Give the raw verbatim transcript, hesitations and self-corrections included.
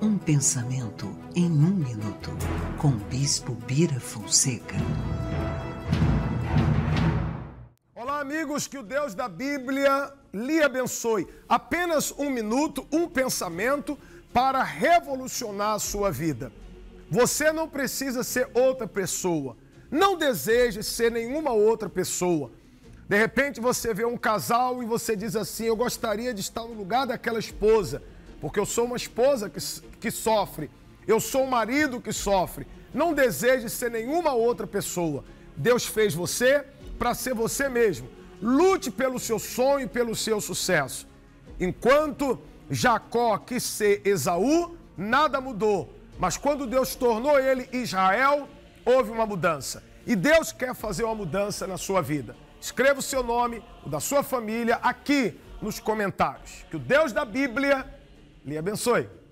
Um pensamento em um minuto, com Bispo Bira Fonseca. Olá, amigos, que o Deus da Bíblia lhe abençoe. Apenas um minuto, um pensamento para revolucionar a sua vida. Você não precisa ser outra pessoa. Não deseje ser nenhuma outra pessoa. De repente você vê um casal e você diz assim: eu gostaria de estar no lugar daquela esposa, porque eu sou uma esposa que, que sofre, eu sou um marido que sofre. Não deseje ser nenhuma outra pessoa. Deus fez você para ser você mesmo. Lute pelo seu sonho e pelo seu sucesso. Enquanto Jacó quis ser Esaú, nada mudou. Mas quando Deus tornou ele Israel, houve uma mudança. E Deus quer fazer uma mudança na sua vida. Escreva o seu nome, o da sua família, aqui nos comentários. Que o Deus da Bíblia lhe abençoe.